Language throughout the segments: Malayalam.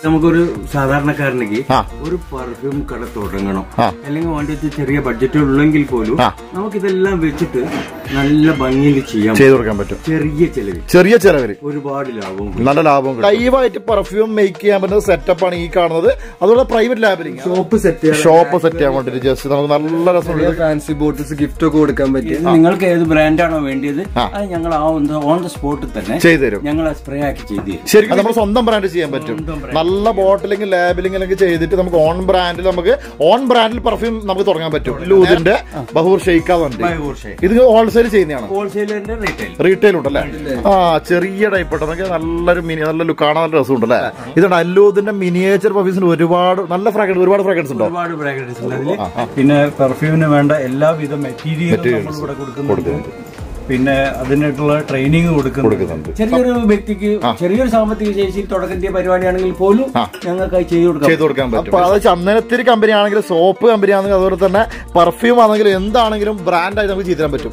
നമുക്കൊരു സാധാരണക്കാരനെങ്കിൽ ഒരു പെർഫ്യൂം കട തുടങ്ങണം, അല്ലെങ്കിൽ വേണ്ടത് ചെറിയ ബഡ്ജറ്റ് ഉള്ളെങ്കിൽ പോലും നമുക്കിതെല്ലാം വെച്ചിട്ട് നല്ല ഭംഗിയിൽ ചെയ്തു കൊടുക്കാൻ പറ്റും. ചെറിയ ചെലവിൽ ഒരുപാട് ലാഭം, നല്ല ലാഭം. ലൈവായിട്ട് പെർഫ്യൂം മേക്ക് ചെയ്യാൻ പറ്റുന്ന സെറ്റപ്പ് ആണ് ഈ കാണുന്നത്. അതുപോലെ പ്രൈവറ്റ് ലാബിലിംഗ് ഷോപ്പ് സെറ്റ് ചെയ്യാൻ വേണ്ടി ജസ്റ്റ് നമുക്ക് നല്ല രസമുള്ള ഫാൻസി ബോട്ടിൽസ് ഗിഫ്റ്റ് ഒക്കെ കൊടുക്കാൻ പറ്റും. നിങ്ങൾക്ക് ഏത് ബ്രാൻഡാണോ വേണ്ടിയത് അത് ഞങ്ങൾ ഓൺ ദ സ്പോട്ടിൽ തന്നെ ചെയ്തുതരും. ഞങ്ങൾ സ്പ്രേ ആക്കി ചെയ്തു തരും. ശരിക്കും നമ്മൾ സ്വന്തം ബ്രാൻഡ് ചെയ്യാൻ പറ്റും. നല്ല ബോട്ടിലിംഗ് ലാബിലിംഗ് അല്ലെങ്കിൽ ചെയ്തിട്ട് നമുക്ക് ഓൺ ബ്രാൻഡിൽ പെർഫ്യൂം നമുക്ക് തുടങ്ങാൻ പറ്റും. ലൂദിന്റെ ബഹൂർ ഷെയ്ക്കാ ഇത് ഹോൾസെയിൽ ചെയ്യുന്നതാണ്. റീറ്റെയിൽ ഉണ്ടല്ലേ? ചെറിയ ടൈപ്പ് ഉണ്ടെങ്കിൽ നല്ല കാണാൻ നല്ല രസമുണ്ടല്ലേ? ഇതാണ് അല്ലൂദിന്റെ മിനിയേച്ചർ പെർഫ്യൂംസിന് ഒരുപാട് ഫ്രാഗ്രൻസ് ഉണ്ടോ? ഒരുപാട് ഫ്രാഗ്രൻസ് ഉണ്ട്. പിന്നെ പെർഫ്യൂമിന് വേണ്ട എല്ലാവിധ മെറ്റീരിയലും കൊടുക്കുന്നുണ്ട്. പിന്നെ അതിനായിട്ടുള്ള ട്രെയിനിങ് കൊടുക്കുന്നുണ്ട്. ചെറിയൊരു വ്യക്തിക്ക് ചെറിയൊരു സാമ്പത്തിക ശേഷി തുടക്കത്തിയ പരിപാടിയാണെങ്കിൽ പോലും ഞങ്ങൾക്ക് ചെയ്തു കൊടുക്കാൻ പറ്റും. അത് ചന്ദനത്തിരി കമ്പനി ആണെങ്കിലും സോപ്പ് കമ്പനി ആണെങ്കിലും അതുപോലെ തന്നെ പെർഫ്യൂം ആണെങ്കിലും എന്താണെങ്കിലും ബ്രാൻഡായി നമുക്ക് ചെയ്തു തരാൻ പറ്റും.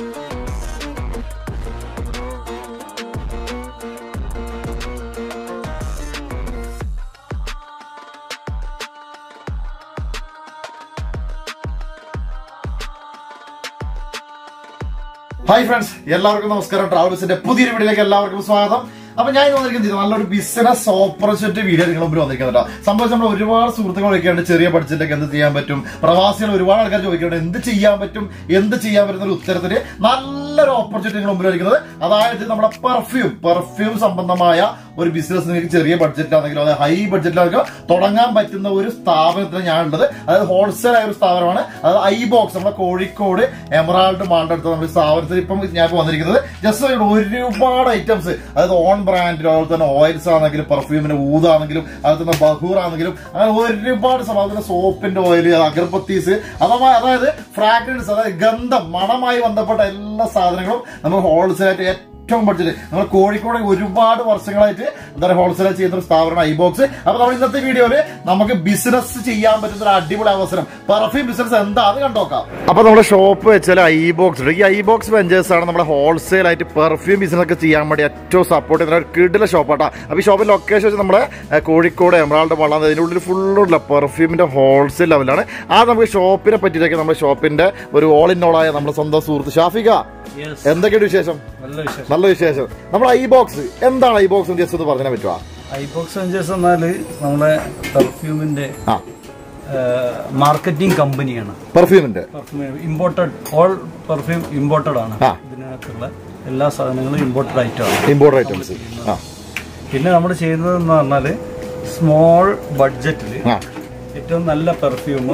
ഹായ് ഫ്രണ്ട്സ്, എല്ലാവർക്കും നമസ്കാരം. ട്രാവൽസിന്റെ പുതിയൊരു വീഡിയോയിലേക്ക് എല്ലാവർക്കും സ്വാഗതം. അപ്പൊ ഞാൻ വന്നിരിക്കുന്നത് നല്ലൊരു ബിസിനസ് ഓപ്പർച്യൂണിറ്റി വീഡിയോ നിങ്ങൾ മുമ്പിൽ വന്നിരിക്കുന്നുണ്ടോ. സംഭവിച്ച് നമ്മൾ ഒരുപാട് സുഹൃത്തുക്കൾ ചോദിക്കാറുണ്ട് ചെറിയ ബഡ്ജറ്റൊക്കെ എന്ത് ചെയ്യാൻ പറ്റും. പ്രവാസികൾ ഒരുപാട് ആൾക്കാർ ചോദിക്കാറുണ്ട് എന്ത് ചെയ്യാൻ പറ്റും പറ്റുന്ന ഒരു ഉത്തരത്തിന് നല്ലൊരു ഓപ്പർച്യൂണിറ്റി നിങ്ങൾ മുമ്പിൽ വന്നിരിക്കുന്നത്. അതായത് നമ്മുടെ പെർഫ്യൂം സംബന്ധമായ ഒരു ബിസിനസ് നിങ്ങൾക്ക് ചെറിയ ബഡ്ജറ്റിലാണെങ്കിലും അതായത് ഹൈ ബഡ്ജറ്റിലാണെങ്കിലും തുടങ്ങാൻ പറ്റുന്ന ഒരു സ്ഥാപനത്തിന് ഞാനുള്ളത്. അതായത് ഹോൾസെയിൽ ആയ ഒരു സ്ഥാപനമാണ്. അതായത് ഐബോക്സ് നമ്മുടെ കോഴിക്കോട് എമറാൾഡ് മാളിന്റെ അടുത്ത് നമ്മുടെ സ്ഥാപനത്തിൽ ഇപ്പം ഞാൻ വന്നിരിക്കുന്നത്. ജസ്റ്റ് ഒരുപാട് ഐറ്റംസ്, അതായത് ഓൺ ബ്രാൻഡ്, അതുപോലെ തന്നെ ഓയിൽസ് ആണെങ്കിലും പെർഫ്യൂമിന്റെ ഊതാണെങ്കിലും അതുപോലെ തന്നെ ബഹൂർ ആണെങ്കിലും അങ്ങനെ ഒരുപാട് സംഭവം, സോപ്പിന്റെ ഓയിൽ, അഗർബത്തീസ്, അതായത് ഫ്രാഗ്രൻസ്, അതായത് ഗന്ധം, മണമായി ബന്ധപ്പെട്ട എല്ലാ സാധനങ്ങളും നമ്മൾ ഹോൾസെയിലായിട്ട് ഏറ്റവും ബഡ്ജറ്റ് നമ്മൾ കോഴിക്കോട് ഒരുപാട് വർഷങ്ങളായിട്ട് എന്താ പറയുക ഹോൾസെയിൽ ചെയ്യുന്ന ഒരു സ്ഥാപനമാണ് ഐബോക്സ്. അപ്പൊ നമ്മൾ ഇന്നത്തെ വീഡിയോയില് നമുക്ക് ബിസിനസ് ചെയ്യാൻ പറ്റുന്ന ഒരു അടിപൊളി അവസരം, പെർഫ്യൂം ബിസിനസ് എന്താന്ന് കണ്ടോക്കാം. അപ്പൊ നമ്മുടെ ഷോപ്പ് വെച്ചാൽ ഐബോക്സ് ഉണ്ട്. ഈ ഐബോക്സ് വെഞ്ചേഴ്സ് ആണ് നമ്മുടെ ഹോൾസെയിൽ ആയിട്ട് പെർഫ്യൂം ബിസിനസ് ഒക്കെ ചെയ്യാൻ വേണ്ടി ഏറ്റവും സപ്പോർട്ട് ചെയ്യുന്ന ഒരു കിടില ഷോപ്പാട്ടാ. അപ്പൊ ഈ ഷോപ്പിന്റെ ലൊക്കേഷൻ വെച്ച് നമ്മുടെ കോഴിക്കോട് എമറാൾഡ് മാൾ, അതിൻ്റെ ഉള്ളിൽ ഫുള്ളുള്ള പെർഫ്യൂമിന്റെ ഹോൾസെയിൽ ലെവലാണ്. ആ നമുക്ക് ഷോപ്പിനെ പറ്റിയിട്ടൊക്കെ നമ്മുടെ ഷോപ്പിന്റെ ഒരു ഓൾ ഇൻ ഓൾ ആയ നമ്മുടെ സ്വന്തം സുഹൃത്ത് ഷാഫിക, എന്തൊക്കെയാണ് വിശേഷം? നല്ല വിശേഷം. നമ്മുടെ ഐബോക്സ് എന്താണ്? ഐബോക്സ് ജസ്റ്റ് ഒന്ന് പറഞ്ഞാൽ പറ്റുമോ? ഐബോക്സ് എന്നാല് നമ്മുടെ പെർഫ്യൂമിന്റെ മാർക്കറ്റിംഗ് കമ്പനിയാണ്. പെർഫ്യൂമിന്റെ ഇമ്പോർട്ടഡ്, ഓൾ പെർഫ്യൂം ഇമ്പോർട്ടഡ് ആണ്. ഇതിനകത്തുള്ള എല്ലാ സാധനങ്ങളും ഇമ്പോർട്ടഡ് ഐറ്റംസ്. പിന്നെ നമ്മൾ ചെയ്യുന്നത് എന്ന് പറഞ്ഞാല് സ്മോൾ ബഡ്ജറ്റില് ഏറ്റവും നല്ല പെർഫ്യൂം,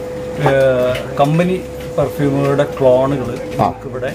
കമ്പനി പെർഫ്യൂമുകളുടെ ക്ലോണുകൾ നമുക്കിവിടെ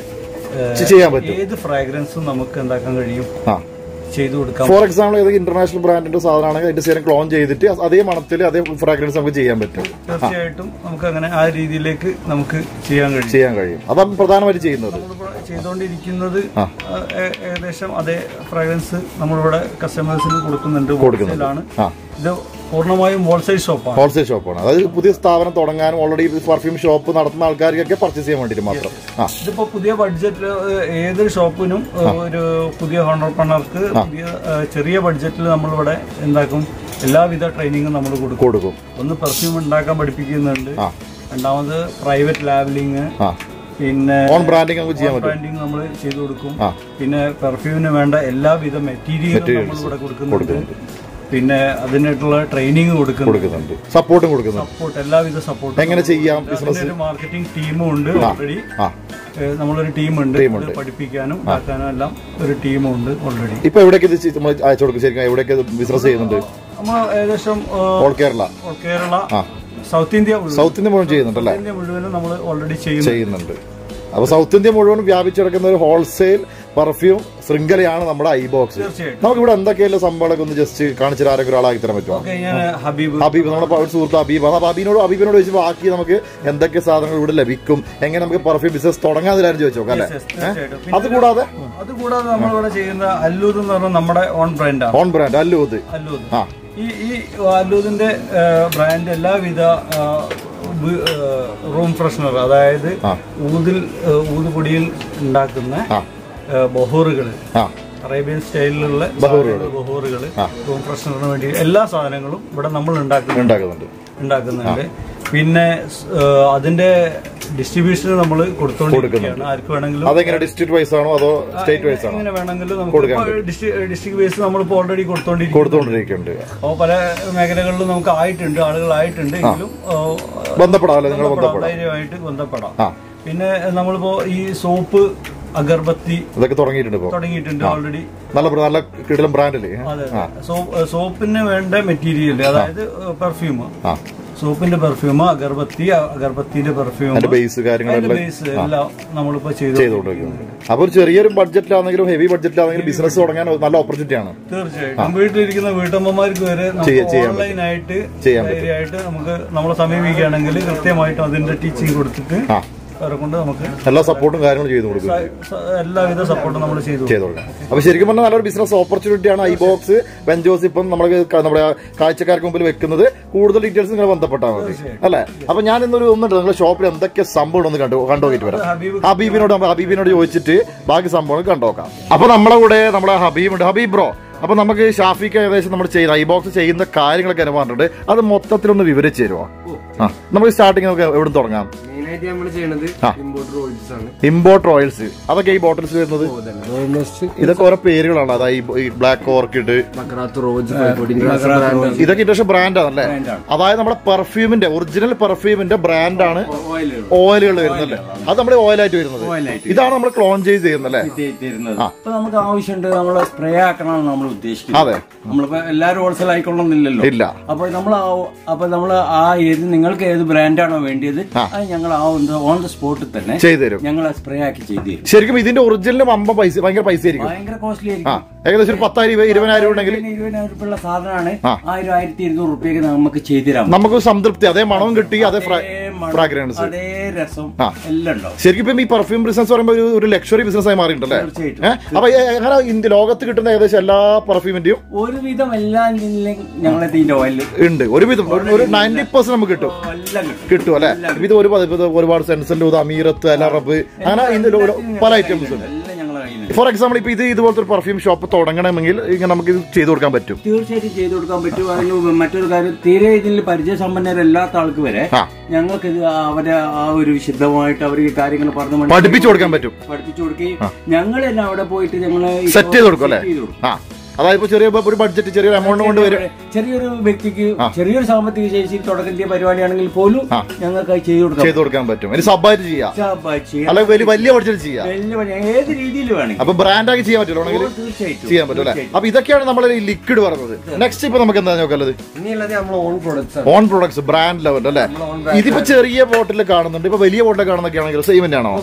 ഏത് ഫ്രാഗ്രൻസും നമുക്ക് ഉണ്ടാക്കാൻ കഴിയും, ചെയ്തു കൊടുക്കാം. ഫോർ എക്സാമ്പിൾ ഏതൊക്കെ ഇന്റർനാഷണൽ ബ്രാൻഡിന്റെ സാധനമാണെങ്കിൽ അതിന്റെ സെയിം ക്ലോൺ ചെയ്തിട്ട് അതേ മണത്തിൽ അതേ ഫ്രാഗ്രൻസ് നമുക്ക് ചെയ്യാൻ പറ്റും. തീർച്ചയായിട്ടും നമുക്ക് അങ്ങനെ ആ രീതിയിലേക്ക് നമുക്ക് ചെയ്യാൻ കഴിയും. അതാണ് പ്രധാനമായിട്ട് ചെയ്തുകൊണ്ടിരിക്കുന്നത്. ഏകദേശം അതേ ഫ്രാഗ്രൻസ് നമ്മളിവിടെ കസ്റ്റമേഴ്സിന് കൊടുക്കുന്നുണ്ട്. ഇത് പൂർണ്ണമായും ഹോൾസെയിൽ ഷോപ്പാണ്. അതായത് പുതിയ സ്ഥാപനം തുടങ്ങാനും ഓൾറെഡി പെർഫ്യൂം ഷോപ്പ് നടത്തുന്ന ആൾക്കാർക്കൊക്കെ പർച്ചേസ് ചെയ്യാൻ വേണ്ടിയിട്ട് മാത്രം. ഇതിപ്പോ പുതിയ ബഡ്ജറ്റിൽ ഏതൊരു ഷോപ്പിനും ഒരു പുതിയ ഓണ്ടർപ്രണർക്ക് ചെറിയ ബഡ്ജറ്റിൽ നമ്മളിവിടെ എന്താക്കും എല്ലാവിധ ട്രെയിനിങ്ങും നമ്മൾ കൊടുക്കും. ഒന്ന് പെർഫ്യൂം ഉണ്ടാക്കാൻ പഠിപ്പിക്കുന്നുണ്ട്, രണ്ടാമത് പ്രൈവറ്റ് ലാബിലിംഗ്, പിന്നെ ബ്രാൻഡിങ് നമ്മൾ ചെയ്തു കൊടുക്കും. പിന്നെ പെർഫ്യൂമിന് വേണ്ട എല്ലാവിധ മെറ്റീരിയലും നമ്മളിവിടെ കൊടുക്കുന്നുണ്ട്. പിന്നെ അതിനായിട്ടുള്ള ട്രെയിനിങ് കൊടുക്കുന്നുണ്ട്, സപ്പോർട്ട് എല്ലാവിധ സപ്പോർട്ട്. എങ്ങനെ ചെയ്യാം? മാർക്കറ്റിംഗ് ടീമും ഉണ്ട്. ഓൾറെഡി നമ്മളൊരു ടീമുണ്ട്, പഠിപ്പിക്കാനും ആക്കാനും എല്ലാം ഒരു ടീമുണ്ട് ഓൾറെഡി. ഇപ്പൊ എവിടെയൊക്കെ എവിടെയൊക്കെ ബിസിനസ് ചെയ്യുന്നുണ്ട്? നമ്മൾ ഏകദേശം ഓൾ കേരള, സൗത്ത് ഇന്ത്യ മുഴുവൻ ചെയ്യുന്നുണ്ടല്ലേ? ഇന്ത്യ മുഴുവനും നമ്മൾ ഓൾറെഡി ചെയ്യുന്നുണ്ട്. അപ്പൊ സൗത്ത് ഇന്ത്യ മുഴുവൻ വ്യാപിച്ചെടുക്കുന്ന ഒരു ഹോൾസെയിൽ പെർഫ്യൂം ശൃംഖലയാണ് നമ്മുടെ ഐബോക്സ്. നമുക്ക് ഇവിടെ എന്തൊക്കെയല്ല സംഭവങ്ങളൊക്കെ ഒന്ന് ജസ്റ്റ് കാണിച്ചാൽ ആരെങ്കിലും ഒരാളാക്കി തരാൻ പറ്റുമോ? ഹബീബ് നമ്മുടെ സുഹൃത്ത് ഹബീബിനോട് വെച്ച് ബാക്കി നമുക്ക് എന്തൊക്കെ സാധനങ്ങൾ ഇവിടെ ലഭിക്കും, എങ്ങനെ നമുക്ക് പെർഫ്യൂം ബിസിനസ് തുടങ്ങാൻ ചോദിച്ചു നോക്കാം അല്ലേ? അതുകൂടാതെ നമ്മളിവിടെ ചെയ്യുന്ന അല്ലൂദ് എന്ന് പറഞ്ഞാൽ നമ്മുടെ ഓൺ ബ്രാൻഡ് അല്ലൂദ്. ഈ അല്ലൂദിന്റെ ബ്രാൻഡ് എല്ലാവിധ റൂം ഫ്രഷ്നർ, അതായത് ഊതുപൊടിയിൽ ഉണ്ടാക്കുന്ന ബഹൂറുകള്, അറേബ്യൻ സ്റ്റൈലിലുള്ള ബഹൂറുകൾ, റൂം ഫ്രഷ്നറിന് വേണ്ടി എല്ലാ സാധനങ്ങളും ഇവിടെ നമ്മൾ ഉണ്ടാക്കുന്നുണ്ട്. പിന്നെ അതിന്റെ ഡിസ്ട്രിബ്യൂഷൻ നമ്മൾ കൊടുത്തോണ്ടിരിക്കുകയാണ്. ആർക്ക് വേണമെങ്കിലും ഡിസ്ട്രിക്ട് വൈസ് ആണോ അതോ സ്റ്റേറ്റ് വൈസ് ആണോ? എങ്ങനെ വേണമെങ്കിലും നമുക്ക് ഡിസ്ട്രിക്ട് വൈസ് നമ്മളിപ്പോ ഓൾറെഡി കൊടുത്തോണ്ടിരിക്കുന്നുണ്ട്. അപ്പോൾ പല മേഖലകളിലും നമുക്ക് ആളുകളായിട്ടുണ്ട്. എങ്കിലും ധൈര്യമായിട്ട് ബന്ധപ്പെടാം. പിന്നെ നമ്മളിപ്പോ ഈ സോപ്പ്, അഗർബത്തി ഇതൊക്കെ തുടങ്ങിയിട്ടുണ്ട് ഓൾറെഡി. നല്ല കിടിലൻ ബ്രാൻഡില്. അതെ, സോപ്പിന് വേണ്ട മെറ്റീരിയൽ, അതായത് പെർഫ്യൂം, സോപ്പിന്റെ പെർഫ്യൂം, അഗർബത്തിന്റെ പെർഫ്യൂം, ബേസ് എല്ലാം നമ്മളിപ്പോ ചെയ്തുകൊണ്ടിരിക്കുന്നത്. അപ്പൊ ചെറിയൊരു ബഡ്ജറ്റിലാണെങ്കിലും ഹെവി ബഡ്ജറ്റിലാണെങ്കിലും ബിസിനസ് തുടങ്ങാൻ നല്ല ഓപ്പർച്യൂണിറ്റി ആണ്. തീർച്ചയായിട്ടും വീട്ടിലിരിക്കുന്ന വീട്ടമ്മമാർക്ക് വരെ ഓൺലൈനായിട്ട് ധൈര്യമായിട്ട് നമുക്ക് നമ്മളെ സമീപിക്കുകയാണെങ്കിൽ കൃത്യമായിട്ട് അതിന്റെ ടീച്ചിങ് കൊടുത്തിട്ട് കൊണ്ട് നമുക്ക് എല്ലാ സപ്പോർട്ടും കാര്യങ്ങളും ചെയ്തു കൊടുക്കും. എല്ലാവിധ സപ്പോർട്ടും നമ്മൾ ചെയ്തു കൊടുക്കാം. അപ്പൊ ശരിക്കും പറഞ്ഞാൽ നല്ലൊരു ബിസിനസ് ഓപ്പർച്യൂണിറ്റിയാണ് ഐബോക്സ് വെഞ്ചേഴ്സ് ഇപ്പം നമ്മുടെ കാഴ്ചക്കാർക്ക് മുമ്പിൽ വെക്കുന്നത്. കൂടുതൽ ഡീറ്റെയിൽസ് നിങ്ങൾ ബന്ധപ്പെട്ടാൽ മതി അല്ലെ. അപ്പൊ ഞാൻ ഇന്നൊരു ഒന്നുണ്ട് നിങ്ങളുടെ ഷോപ്പിൽ എന്തൊക്കെ സംഭവം ഒന്ന് കണ്ടുപോയിട്ട് വരാം. ഹബീബിനോട് ചോദിച്ചിട്ട് ബാക്കി സംഭവങ്ങൾ കണ്ടുനോക്കാം. അപ്പൊ നമ്മളെ കൂടെ നമ്മുടെ ഹബീബുണ്ട്. ഹബീബ് ബ്രോ, അപ്പൊ നമുക്ക് ഷാഫിക്ക് ഏകദേശം നമ്മൾ ചെയ്ത ഐബോക്സ് ചെയ്യുന്ന കാര്യങ്ങളൊക്കെ അനുഭവമുണ്ട്. അത് മൊത്തത്തിലൊന്ന് വിവരിച്ചു തരുമോ? നമുക്ക് സ്റ്റാർട്ടിങ് നമുക്ക് എവിടെ തുടങ്ങാം? ഇമ്പോർട്ട് ഓയിൽസ്, അതൊക്കെ ഈ ബോട്ടിൽസ് വരുന്നത് ഇതൊക്കെ ഓരോ പേരുകളാണ്. അതായത് ഈ ബ്ലാക്ക് ഓർക്കിഡ്, ഇതൊക്കെ പക്ഷേ ബ്രാൻഡാണല്ലേ? അതായത് നമ്മുടെ പെർഫ്യൂമിന്റെ ഒറിജിനൽ പെർഫ്യൂമിന്റെ ബ്രാൻഡാണ് ഓയിലുകൾ വരുന്നല്ലേ? അത് നമ്മുടെ ഓയിലായിട്ട് വരുന്നത്. ഇതാണ് നമ്മൾ ക്ലോൺ ചെയ്യുന്നല്ലേ? നമുക്ക് ആവശ്യമുണ്ട്, നമ്മൾ സ്പ്രേ ആക്കണം നമ്മൾ ഉദ്ദേശിക്കുന്നത്. അതെ, നമ്മളിപ്പോ എല്ലാവരും ഹോൾസെയിൽ ആയിക്കൊള്ളുന്നില്ലല്ലോ. ഇല്ല. അപ്പൊ നമ്മൾ ആ ഏത് നിങ്ങൾക്ക് ഏത് ബ്രാൻഡാണോ വേണ്ടിയത് അത് ഞങ്ങൾ ഓൺ ദ സ്പോട്ടിൽ തന്നെ ചെയ്തുതരും. ഞങ്ങൾ സ്പ്രേ ആക്കി ചെയ്തു തരും. ശരിക്കും ഇതിന്റെ ഒറിജിനൽ ഭയങ്കര പൈസ ആയിരിക്കും, ഭയങ്കര കോസ്റ്റ്ലി ആയിരിക്കും. ഏകദേശം 10,000-20,000 ഉണ്ടെങ്കിൽ 20,000 രൂപയുള്ള സാധനമാണ് 1,000-1,200 രൂപയ്ക്ക് നമുക്ക് ചെയ്തു തരാം. നമുക്ക് സംതൃപ്തി, അതേ മണവും കിട്ടി, അതേ ഫ്രാഗ്രൻസ്, അതേ രസം എല്ലാം ഉണ്ടാവും. ശരിക്കും ഇപ്പം ഈ പെർഫ്യൂം ബിസിനസ് പറയുമ്പോൾ ഒരു ലക്ഷറി ബിസിനസ് ആയി മാറിയിട്ടുണ്ടല്ലേ? അപ്പൊ എങ്ങനെ ഇന്ത്യ ലോകത്ത് കിട്ടുന്ന ഏകദേശം എല്ലാ പെർഫ്യൂമിന്റെയും ഒരുവിധം എല്ലാം ഞങ്ങളെ ഓയിൽ ഉണ്ട്. ഒരുവിധം ഒരു 90% നമുക്ക് കിട്ടും അല്ലെ? ഇത് ഒരുപാട് സെൻസന്റ്, അമീറത്ത്, അലറബ്, അങ്ങനെ പല ഐറ്റംസ് ഉണ്ട്. ഫോർ എക്സാമ്പിൾ ഇപ്പൊ ഇതുപോലത്തെ ഒരു പെർഫ്യൂം ഷോപ്പ് തുടങ്ങണമെങ്കിൽ ഇങ്ങനെ നമുക്ക് ഇത് ചെയ്തു കൊടുക്കാൻ പറ്റും. തീർച്ചയായിട്ടും ചെയ്തു കൊടുക്കാൻ പറ്റും. അതിന് മറ്റൊരു കാര്യം, തീരെ ഇതിൽ പരിചയസമ്പന്നരല്ലാത്ത ആൾക്ക് വരെ ഞങ്ങൾക്ക് ഇത് അവരെ ആ ഒരു വിശദമായിട്ട് അവർക്ക് കാര്യങ്ങൾ പറഞ്ഞു പഠിപ്പിച്ചു കൊടുക്കാൻ പറ്റും. പഠിപ്പിച്ചു കൊടുക്കുകയും ഞങ്ങൾ തന്നെ അവിടെ പോയിട്ട് ഞങ്ങൾ സെറ്റ് ചെയ്ത് കൊടുക്കും അല്ലെ? അതായത് ചെറിയ ഒരു ബഡ്ജറ്റ്, ചെറിയൊരു എമൗണ്ട് കൊണ്ട് വരും. ചെറിയൊരു വ്യക്തിക്ക് ചെറിയൊരു സാമ്പത്തിക ശേഷി തുടക്കത്തിലെ പരിപാടിയാണെങ്കിൽ പോലും ഞങ്ങൾക്ക് ചെയ്തു കൊടുക്കാൻ പറ്റും. സബ്ബായിട്ട് ചെയ്യാം, അല്ലെങ്കിൽ വലിയ ബഡ്ജറ്റ് ചെയ്യാം, ഏത് രീതിയിൽ വേണം. അപ്പൊ ബ്രാൻഡാക്കി ചെയ്യാൻ പറ്റുമല്ലോ, ചെയ്യാൻ പറ്റും അല്ലെ? അപ്പൊ ഇതൊക്കെയാണ് നമ്മൾ ഈ ലിക്വിഡ് പറഞ്ഞത്. നെക്സ്റ്റ് ഇപ്പൊ നമുക്ക് എന്താ നോക്കാനുള്ളത്? ഓൺ പ്രൊഡക്ട്സ് ബ്രാൻഡ് ലെവൽ അല്ലെ? ഇതിപ്പോ ചെറിയ ബോട്ടിൽ കാണുന്നുണ്ട്, ഇപ്പൊ വലിയ ബോട്ടിൽ കാണുന്നൊക്കെ ആണെങ്കിൽ സെയിം ആണോ?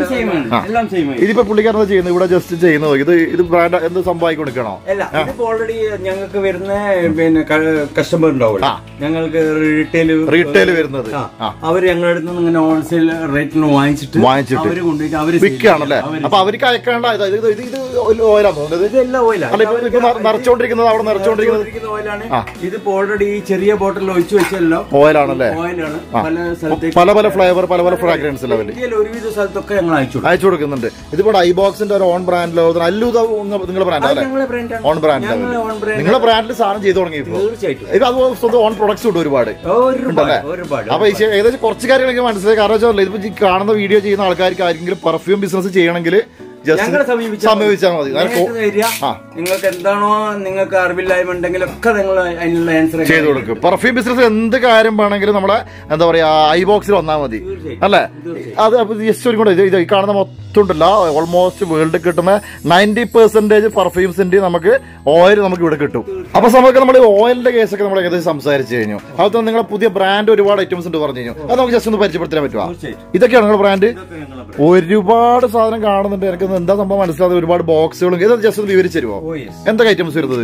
ഇതിപ്പോ പുള്ളിക്കാരൻ ചെയ്യുന്നത് ഇവിടെ ജസ്റ്റ് ചെയ്യുന്നത് ഇത് ബ്രാൻഡ് എന്ത് സംഭവിച്ചു കൊടുക്കണോ? ഇതിപ്പോ ഓൾറെഡി ഞങ്ങൾക്ക് വരുന്ന പിന്നെ കസ്റ്റമർ ഉണ്ടാവില്ല, ഞങ്ങൾക്ക് റീറ്റെയിൽ വരുന്നത് അവര് ഞങ്ങളുടെ അടുത്ത് നിന്ന് ഇങ്ങനെ ഹോൾസെയിൽ റേറ്റിന് വാങ്ങിച്ചിട്ട് അവര് കൊണ്ടുപോയിട്ട് അവര് വിൽക്കുകയാണല്ലേ? അപ്പൊ അവർക്ക് അയക്കേണ്ട ഇത് ഓയിലാണോ? ഇതെല്ലാം ഓയിലാണ്, നിറച്ചോണ്ടിരിക്കുന്നത് അവിടെ നിറച്ചോണ്ടിരിക്കുന്നത് ഓയിലാണ്. ഇതിപ്പോ ഓൾറെഡി ചെറിയ ബോട്ടിൽ ഒഴിച്ചു വെച്ചല്ലോ ഓയിലാണല്ലേ? ഓയിലാണ്. പല സ്ഥലത്തേക്ക് പല ഫ്ലേവർ, പല ഫ്രാഗ്രൻസ് ലെവൽ ഒരുവിധ സ്ഥലത്തൊക്കെ ഞങ്ങൾ അയച്ചു കൊടുക്കുന്നുണ്ട്. ഇതിപ്പോ ഐബോക്സിന്റെ ഒരു ഓൺ ബ്രാൻഡ് അല്ലു നിങ്ങളുടെ ബ്രാൻഡ് അല്ലേ? ഓൺ ബ്രാൻഡ് നിങ്ങളുടെ ബ്രാൻഡിൽ സാധനം ചെയ്തു തുടങ്ങിയപ്പോ ഇത് അത് സ്വന്തം ഓൺ പ്രൊഡക്ട്സ് ഉണ്ട് ഒരുപാട് ഉണ്ടല്ലേ? അപ്പൊ ഏകദേശം കുറച്ച് കാര്യങ്ങൾ എനിക്ക് മനസ്സിലായി. കാരണം വെച്ചാൽ ഇതിപ്പോ കാണുന്ന വീഡിയോ ചെയ്യുന്ന ആൾക്കാർക്ക് ആരെങ്കിലും പെർഫ്യൂം ബിസിനസ് ചെയ്യണമെങ്കിൽ സമീപിച്ചാൽ മതി. നിങ്ങൾക്ക് എന്താണോ നിങ്ങൾക്ക് അറിവില്ലായ്മ ഉണ്ടെങ്കിലൊക്കെ നിങ്ങൾ അതിനുള്ള ആൻസർ ചെയ്തു കൊടുക്കും. പെർഫ്യൂം ബിസിനസ് എന്ത് കാര്യം വേണമെങ്കിലും നമ്മളെ എന്താ പറയാ ഐബോക്സിൽ വന്നാൽ മതി അല്ലെ? അത് ജസ്റ്റ് ഒരു കൂടെ ഇത് കാണുന്ന മൊത്തം ഉണ്ടല്ലോ, ഓൾമോസ്റ്റ് വേൾഡിൽ കിട്ടുന്ന 90% പെർഫ്യൂംസിന്റെ നമുക്ക് ഓയിൽ നമുക്ക് ഇവിടെ കിട്ടും. അപ്പൊ നമുക്ക് നമ്മൾ ഓയിലിന്റെ കേസൊക്കെ നമ്മൾ ഏകദേശം സംസാരിച്ചു കഴിഞ്ഞു. അതുപോലെ നിങ്ങളെ പുതിയ ബ്രാൻഡ് ഒരുപാട് ഐറ്റംസ് ഉണ്ട് പറഞ്ഞു കഴിഞ്ഞു. അത് നമുക്ക് ജസ്റ്റ് ഒന്ന് പരിചയപ്പെടുത്താൻ പറ്റുമോ? ഇതൊക്കെയാണ് നിങ്ങളുടെ ബ്രാൻഡ്. ഒരുപാട് സാധനം കാണുന്നുണ്ട്, എനിക്ക് എന്താ സംഭവം മനസ്സിലാതെ ഒരുപാട് ബോക്സുകളും. ഇത് ജസ്റ്റ് ഒന്ന് വിവരിച്ചു തരുമോ? എന്തൊക്കെ ഐറ്റംസ് വരുന്നത്?